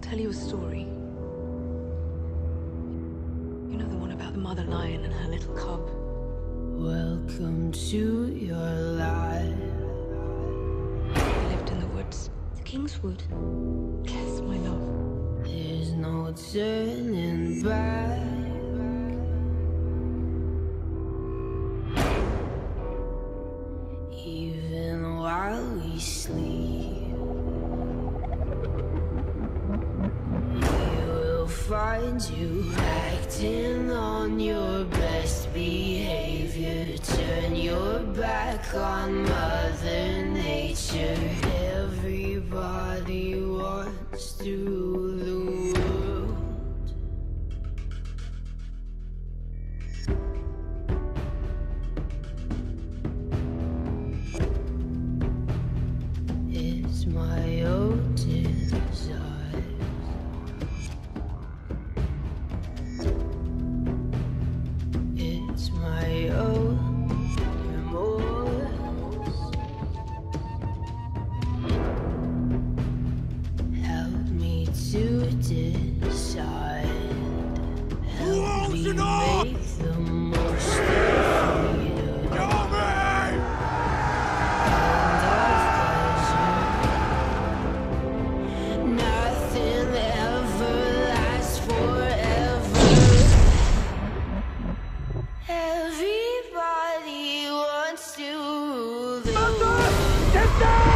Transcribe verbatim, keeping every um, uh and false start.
tell you a story. You know, the one about the mother lion and her little cub. Welcome to your life. They lived in the woods. The Kingswood. Yes, my love. There's no turning back. Even while we sleep, we will find you acting on your best behavior. Turn your back on Mother Nature. Everybody wants to rule the world. It's my own desire. It's my own remorse. Help me to decide. Help me make the most of freedom. And of pleasure. Nothing ever lasts forever. Everybody wants to rule the world.